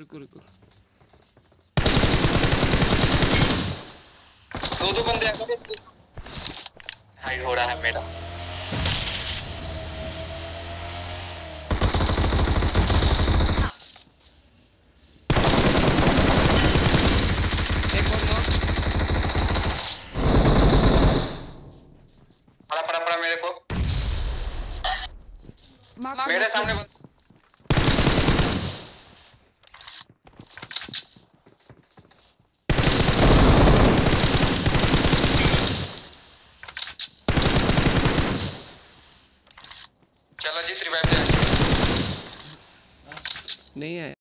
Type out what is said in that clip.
रुको रुको। दो बंदे आ गए। हाइड हो रहा है मेरा। एक और नॉक। पड़ा मेरे को। मेरे सामने चलो जी रिवाइव दे। नहीं है।